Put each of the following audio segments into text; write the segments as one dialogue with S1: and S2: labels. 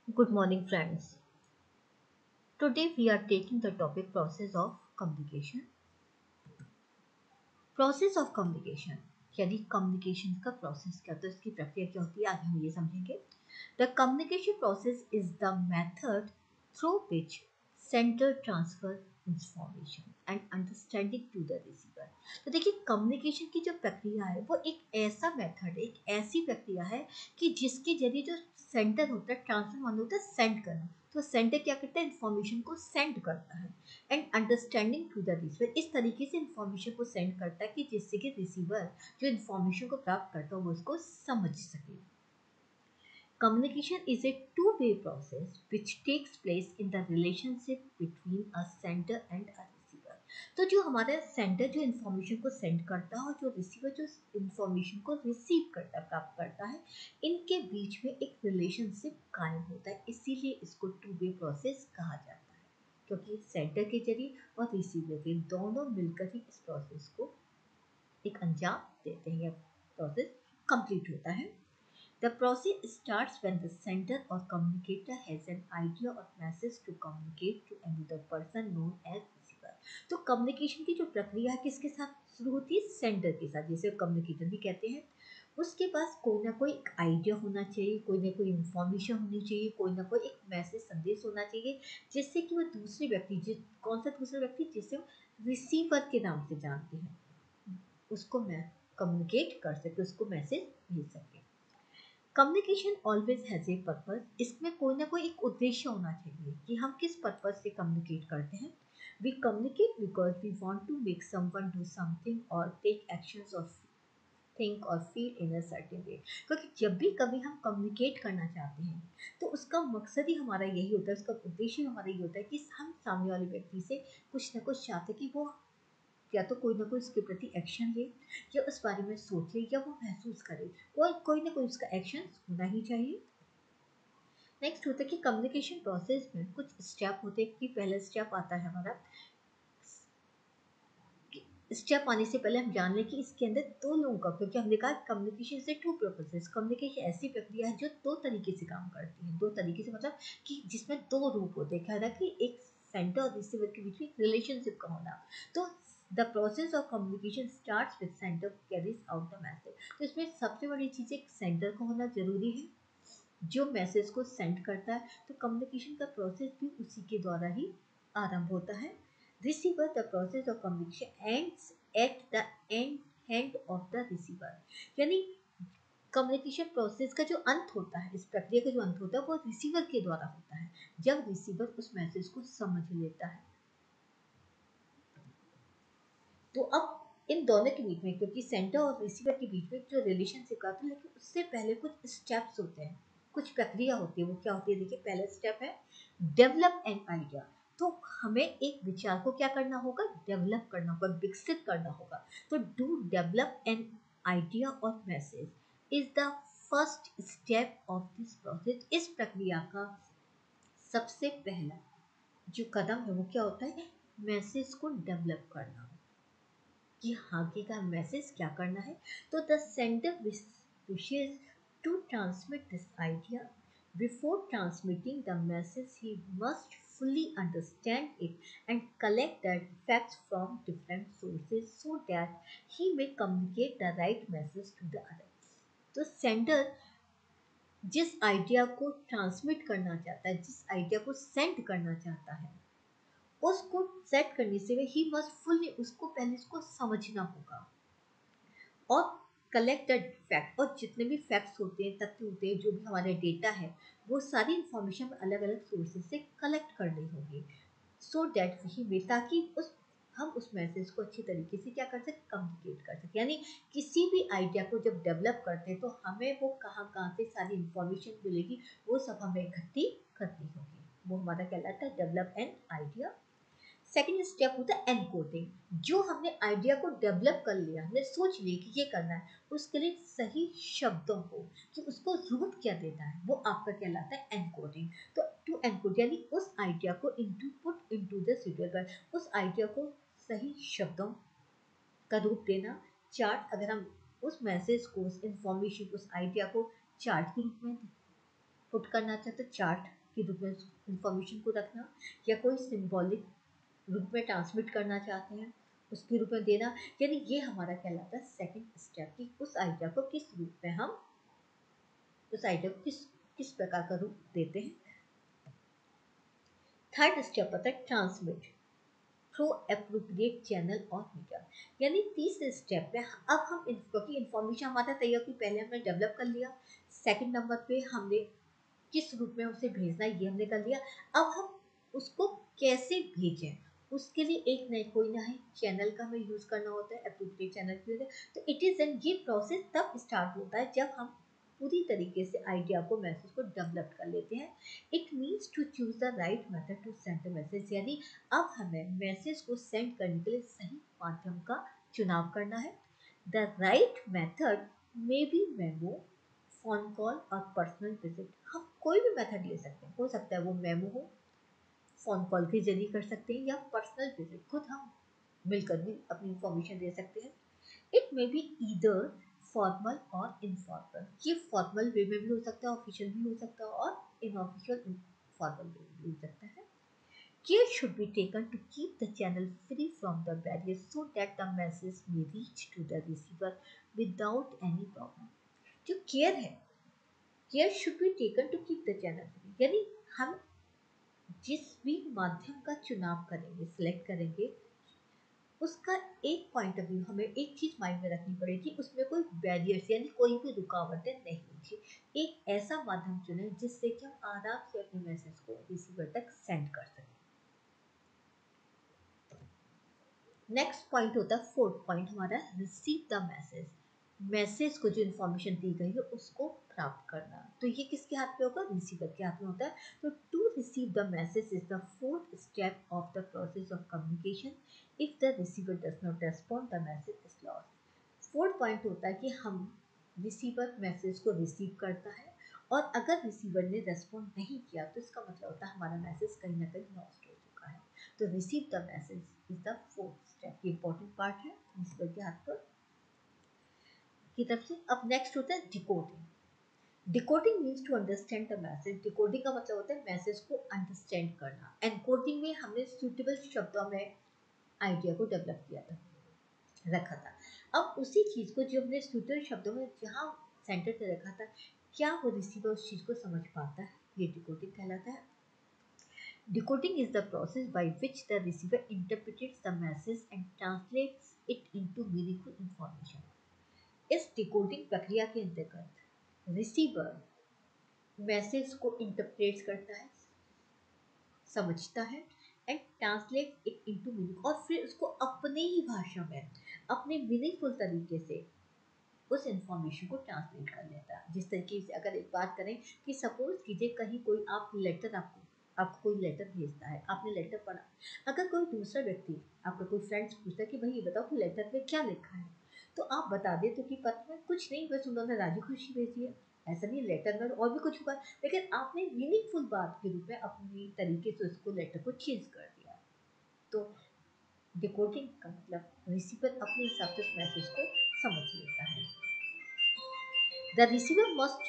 S1: Good morning, friends. Today we are taking the topic process of communication. Process of communication यानी communication का process क्या होता है, उसकी प्रक्रिया क्या होती है, आज हम ये समझेंगे. The communication process is the method through which sender transfer information and understanding to the receiver. तो देखिए, कम्युनिकेशन की जो प्रक्रिया है वो एक ऐसा मेथड, एक ऐसी प्रक्रिया है कि जिसके जरिए जो सेंटर होता है, ट्रांसफर मान होता है सेंड करना. तो सेंटर क्या करता है, इन्फॉर्मेशन को सेंड करता है and understanding to the receiver. इस तरीके से इन्फॉर्मेशन को सेंड करता है कि जिससे कि रिसीवर जो इन्फॉर्मेशन को प्राप्त करता है वो उसको समझ सके. Communication is a two-way process which takes place in the relationship between a sender and a receiver. तो जो हमारा सेंटर जो इन्फॉर्मेशन को सेंड करता है और जो रिसीवर जो इन्फॉर्मेशन को रिसीव करता है, प्राप्त करता है, इनके बीच में एक रिलेशनशिप कायम होता है. इसीलिए इसको टू वे प्रोसेस कहा जाता है, क्योंकि सेंटर के जरिए और रिसीवर के दोनों मिलकर ही इस प्रोसेस को एक अंजाम देते हैं या प्रोसेस कंप्लीट होता है. The process starts when the sender or communicator has an idea or message to communicate to another person known as receiver. तो कम्युनिकेशन की जो प्रक्रिया है किसके साथ शुरू होती है, सेंडर के साथ, जिसे कम्युनिकेटर भी कहते हैं. उसके पास कोई ना कोई एक आइडिया होना चाहिए, कोई ना कोई इंफॉर्मेशन होनी चाहिए, कोई ना कोई एक मैसेज संदेश होना चाहिए, जिससे कि वो दूसरे व्यक्ति, कौन सा दूसरा व्यक्ति, जिसे रिसीवर के नाम से जानते हैं, उसको मैं कम्युनिकेट कर सके, उसको मैसेज भेज सके. Communication always has a purpose. इसमें कोई ना कोई एक उद्देश्य होना चाहिए कि हम किस पर्पस से कम्युनिकेट करते हैं. We communicate because we want to make someone do something और टेक एक्शंस और थिंक और feel in a certain way. क्योंकि जब भी कभी हम कम्युनिकेट करना चाहते हैं तो उसका मकसद ही हमारा यही होता है, उसका उद्देश्य हमारा यही होता है कि हम सामने वाले व्यक्ति से कुछ ना कुछ चाहते हैं कि वो या तो कोई ना कोई उसके प्रति एक्शन ले, या उस बारे में सोच ले, या वो महसूस करे, और कोई ना कोई उसका एक्शन होना ही चाहिए. नेक्स्ट होता है कि कम्युनिकेशन प्रोसेस में कुछ स्टेप होते हैं. कि पहला स्टेप आता है हमारा, स्टेप आने से पहले हम जान लें कि इसके अंदर दो लोगों का, क्योंकि हमने कहा कम्युनिकेशन से टू प्रोसेस. कम्युनिकेशन ऐसी प्रक्रिया है जो दो तरीके से काम करती है. दो तरीके से मतलब कि जिसमें दो रूप होते हैं. कह कि एक सेंटर और रिसीवर के बीच में रिलेशनशिप का होना. तो the process of communication starts with sender carries out the message. तो इसमें सबसे बड़ी चीज़ एक सेंटर का होना जरूरी है जो मैसेज को सेंड करता है. तो कम्युनिकेशन का प्रोसेस भी उसी के द्वारा ही आरंभ होता है. Receiver, the process of communication ends at the end of the receiver. यानी कम्युनिकेशन प्रोसेस का जो अंत होता है, इस प्रक्रिया का जो अंत होता है, वो रिसीवर के द्वारा होता है जब रिसीवर उस मैसेज को समझ लेता है. तो अब इन दोनों के बीच में, क्योंकि सेंटर और रिसीवर के बीच में जो रिलेशनशिप का था, लेकिन उससे पहले कुछ स्टेप्स होते हैं, कुछ प्रक्रिया होती है. वो क्या होती है, देखिए, पहला स्टेप है डेवलप एन आइडिया. तो हमें एक विचार को क्या करना होगा, डेवलप करना होगा, विकसित करना होगा. तो डू डेवलप एन आइडिया और message is the first step of this process. इस प्रक्रिया का सबसे पहला जो कदम है वो क्या होता है, मैसेज को डेवलप करना, कि आगे का मैसेज क्या करना है. तो the sender wishes to transmit this idea. Before transmitting the message, he must fully understand it and collect the facts from different sources so that he may communicate the right message to the other. तो sender जिस idea को transmit करना चाहता है, जिस idea को send करना चाहता है, उसको सेट करने से ही मस्ट फुल्ली, उसको पहले उसको समझना होगा और कलेक्टेड फैक्ट, और जितने भी फैक्ट्स होते हैं, तथ्य होते हैं, जो भी हमारे डेटा है, वो सारी इंफॉर्मेशन अलग अलग सोर्सेज से कलेक्ट करनी होगी. सो डैट ही में, ताकि उस हम उस मैसेज को अच्छी तरीके से क्या कर सकें, कम्युनिकेट कर सकें. यानी किसी भी आइडिया को जब डेवलप करते हैं तो हमें वो कहाँ कहाँ से सारी इंफॉर्मेशन मिलेगी, वो सब हमें इकट्ठी करनी होगी. वो हमारा कहलाता है develop an idea. Second step होता है एनकोडिंग. जो हमने आइडिया को डेवलप कर लिया, हमने सोच लिया कि ये करना है, उसके लिए सही शब्दों को, कि उसको रूप क्या देना है, वो आपका कहलाता है एनकोडिंग. तो टू एनकोड यानी उस आइडिया को into put into the suitable, उस आइडिया को सही शब्दों का रूप देना. चार्ट, अगर हम उस मैसेज को, उस इंफॉर्मेशन, उस आइडिया को चार्ट के रूप में पुट करना चाहते हैं, चार्ट के रूप में इंफॉर्मेशन को रखना, या कोई सिंबॉलिक रूप में ट्रांसमिट करना चाहते हैं उसके रूप में देना, यानी ये हमारा कहलाता है सेकंड स्टेप कि उस आइडिया को किस रूप में हम उस आइडिया को किस प्रकार का रूप देते हैं। थर्ड स्टेप होता है ट्रांसमिट थ्रू एप्रोप्रिएट चैनल और मीडिया, यानी तीसरे स्टेप में अब हम क्योंकि इन्फॉर्मेशन हमारा तैयार की पहले हमने डेवलप कर लिया, सेकंड नंबर पे हमने किस रूप में उसे भेजना है ये हमने कर लिया, अब हम उसको कैसे भेजें उसके लिए एक नए कोई ना है चैनल का हमें यूज करना होता है, एप्रोप्रिएट चैनल की होता है। तो इट इज एंड ये प्रोसेस तब स्टार्ट होता है जब हम पूरी तरीके से आइडिया को मैसेज को डेवलप कर लेते हैं। It means to choose the right method to send the message, यानी अब हमें मैसेज को सेंड करने के लिए सही माध्यम का चुनाव करना है। The right method may be memo, phone call और पर्सनल विजिट, हम कोई भी मेथड ले सकते हैं, हो सकता है वो मेमो हो, फोन कॉल के जरिए कर सकते हैं, या पर्सनल विजिट खुद हम मिलकर भी अपनी इंफॉर्मेशन दे सकते हैं। It may be either formal और इनफॉर्मल, ये फॉर्मल वे में भी हो सकता है, ऑफिशियल भी हो सकता है, और इनऑफिशियल इनफॉर्मल वे में भी हो सकता है। Care should be taken to keep the channel free from the barriers so that the message may reach to the receiver without any problem. जो केयर है, care should be taken to keep the channel free, यानी हम जिस भी माध्यम का चुनाव करेंगे, सिलेक्ट करेंगे, उसका एक पॉइंट ऑफ व्यू हमें एक चीज माइंड में रखनी पड़ेगी, उसमें कोई बैरियर्स यानी कोई भी रुकावटें नहीं होगी। एक ऐसा माध्यम चुने जिससे कि हम आराम से अपने मैसेज को रिसीवर तक सेंड कर सकें। नेक्स्ट पॉइंट होता है फोर्थ पॉइंट हमारा, रिसीव द मैसेज, मैसेज को जो इन्फॉर्मेशन दी गई है उसको प्राप्त करना। तो ये किसके हाथ में होगा, रिसीवर के हाथ में होता है। तो to receive the message is the fourth step of the process of communication. If the receiver does not respond the message is lost. Fourth point होता है कि हम रिसीवर मैसेज को रिसीव करता है, और अगर रिसीवर ने रेस्पॉन्ड नहीं किया तो इसका मतलब होता है हमारा मैसेज कहीं ना कहीं लॉस्ट हो चुका है। तो receive the message is the fourth step, ये इंपॉर्टेंट पार्ट है रिसीवर के हाथ पर की तरफ से। अब नेक्स्ट होता है decoding. Decoding means to understand the message, decoding का मतलब होता है मैसेज को अंडरस्टैंड करना। एनकोडिंग में हमने सूटेबल शब्दों में आइडिया को डेवलप किया था, रखा था। अब उसी चीज को जो हमने सूटेबल शब्दों में जहाँ सेंटर पे रखा था, क्या वो रिसीवर उस चीज को समझ पाता है, ये डिकोडिंग कहलाता है। Decoding is the process by which the receiver interprets the message and translates it into meaningful information. इस डिकोडिंग प्रक्रिया के अंतर्गत रिसीवर मैसेज को इंटरप्रेट करता है, समझता है, and translate it into meaning, और फिर उसको अपने ही भाषा में अपने मीनिंगफुल तरीके से उस इंफॉर्मेशन को ट्रांसलेट कर लेता है। जिस तरीके से अगर एक बात करें कि सपोज कीजिए कहीं कोई आप लेटर आपको कोई लेटर भेजता है, आपने लेटर पढ़ा, अगर कोई दूसरा व्यक्ति आपका कोई फ्रेंड्स पूछता है कि भाई ये बताओ कि लेटर में क्या लिखा है, तो आप बता दे तो कि पता है कुछ नहीं, बस उन्होंने राजी खुशी भेजी है, ऐसा नहीं लेटर में और भी कुछ होगा, लेकिन आपने मीनिंगफुल बात के रूप में अपनी तरीके से उसको लेटर को चेंज कर दिया। तो डिकोडिंग का मतलब रिसीवर अपने हिसाब से उस मैसेज को समझ लेता है। The receiver must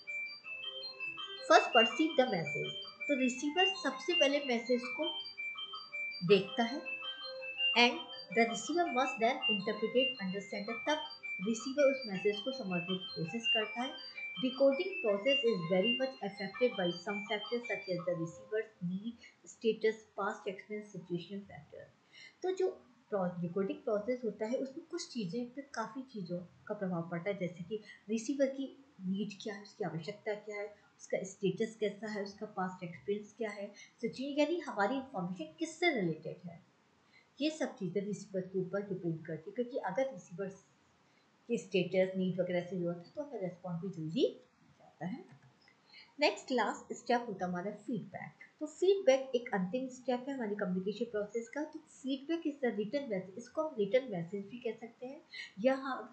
S1: first perceive the message, तो रिसीवर सबसे पहले मैसेज को देखता है, and the receiver must then interpret understand, तब रिसीवर उस मैसेज को समझने की कोशिश करता है। Decoding process is very much affected by some factors such as the receiver's need, status, past experience, situational factor. तो जो डिकोडिंग प्रोसेस होता है उसमें कुछ चीज़ें पे काफ़ी चीज़ों का प्रभाव पड़ता है, जैसे कि रिसीवर की नीड क्या है, उसकी आवश्यकता क्या है, उसका स्टेटस कैसा है, उसका पास्ट एक्सपीरियंस क्या है, सिचुएशन यानी हमारी इंफॉर्मेशन किससे रिलेटेड है, ये सब चीज़ें रिसीवर के ऊपर डिपेंड करती है। क्योंकि अगर रिसीवर की स्टेटस नीड वगैरह से जो होता है तो हमें रेस्पॉन्ड भी जल्दी जाता है। नेक्स्ट लास्ट स्टेप होता है हमारा फीडबैक। तो फीडबैक एक अंतिम स्टेप है हमारी कम्युनिकेशन प्रोसेस का। तो feedback is the return message, इसको हम रिटन मैसेज भी कह सकते हैं, या हम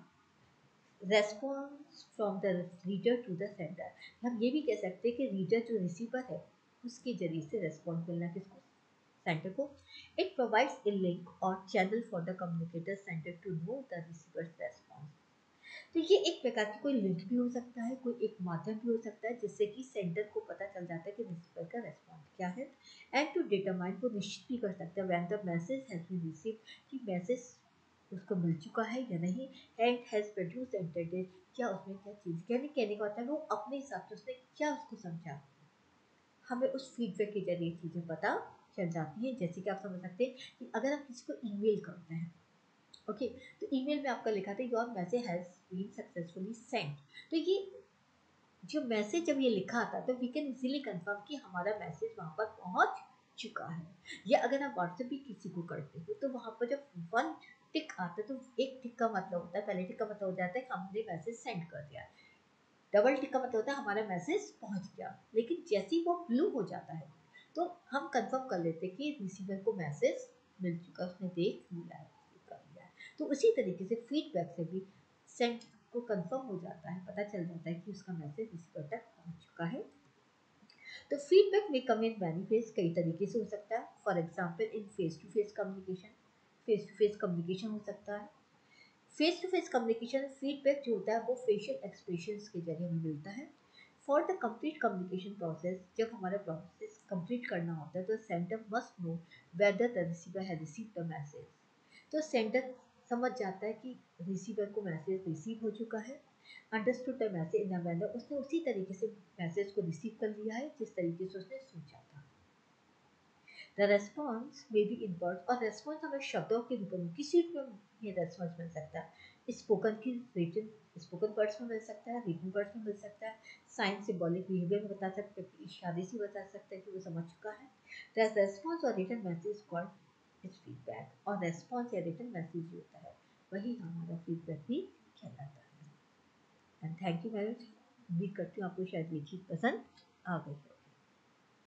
S1: response from the reader to the sender, हम ये भी कह सकते हैं कि रीडर जो रिसीवर है उसके जरिए से रेस्पॉन्स मिलना किसको, सेंटर को। इट प्रोवाइड्स ए लिंक और channel for the communicator sender to know the receiver's response. तो ये एक प्रकार की कोई लिंक भी हो सकता है, कोई एक माध्यम भी हो सकता है जिससे कि सेंडर को पता चल जाता है कि रिसीवर का रेस्पॉन्स क्या है। एंड टू डिटरमाइन, वो निश्चित भी कर सकता है when the message has been received, कि मैसेज उसको मिल चुका है या नहीं, एंड हैज प्रोड्यूस्ड इंटेंडेड, क्या उसमें क्या चीज़, कहने का मतलब वो अपने हिसाब से उसने क्या उसको समझा। हमें उस फीडबैक के जरिए चीज़ें पता चल जाती हैं। जैसे कि आप समझ सकते हैं कि अगर आप किसी को ईमेल करते हैं, ओके, तो ईमेल में आपका लिखा था your message has been successfully send, तो ये जो मैसेज जब ये लिखा आता तो वी कैन इजीली कंफर्म कि हमारा मैसेज वहाँ पर पहुँच चुका है। या अगर आप व्हाट्सएप भी किसी को करते हो तो वहाँ पर जब वन टिक आता है तो एक टिक का मतलब होता है, पहले टिक का मतलब हो जाता है हमने मैसेज सेंड कर दिया, डबल टिक का मतलब होता है हमारा मैसेज पहुँच गया। लेकिन जैसे ही वो ब्लू हो जाता है तो हम कंफर्म कर लेते हैं कि रिसीवर को मैसेज मिल चुका, उसने देख लिया है, कर लिया है। तो उसी तरीके से फीडबैक से भी सेंड को कंफर्म हो जाता है, पता चल जाता है कि उसका मैसेज रिसीवर तक पहुंच चुका है। तो फीडबैक में कम इन मैनी फेज कई तरीके से हो सकता है। For example in face to face communication, face to face communication हो सकता है। Face to face communication feedback जो होता है वो फेशियल एक्सप्रेशंस के जरिए हमें मिलता है। For the complete communication process, जब हमारा प्रोसेस कंप्लीट करना होता है तो sender must know whether the receiver has received the message, तो सेंडर समझ जाता है कि रिसीवर को मैसेज रिसीव हो चुका है। Understood the message in a manner, उसने उसी तरीके से मैसेज को रिसीव कर लिया है जिस तरीके से उसने सोचा था। The response may be in words, और रेस्पॉन्स हमें शब्दों के रूप में किसी भी रेस्पॉन्स मिल सकता है। स्पोकन की रिटन, स्पोकन वर्ड्स में मिल सकता है, रिटन वर्ड्स में मिल सकता है, साइन सिंबॉलिक बिहेवियर में बता सकते हैं, इशारे से बता सकते हैं कि वो समझ चुका है। द रेस्पॉन्स और return message called is feedback, और रेस्पॉन्स या रिटन मैसेज जो होता है वही हमारा फीडबैक भी कहलाता है। And thank you very much, उम्मीद करती हूँ आपको शायद ये चीज़ पसंद आ गई।